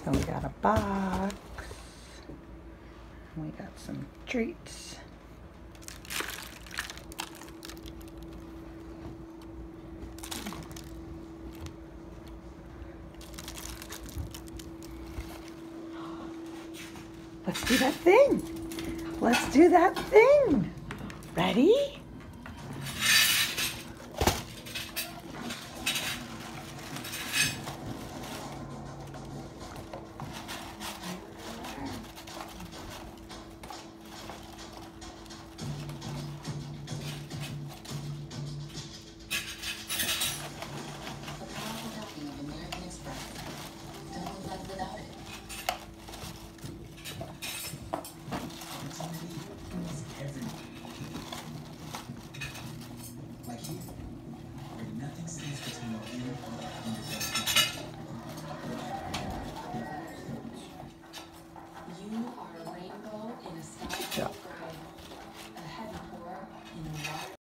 So we got a box. We got some treats. Let's do that thing. Let's do that thing. Ready? You are a rainbow in a sky.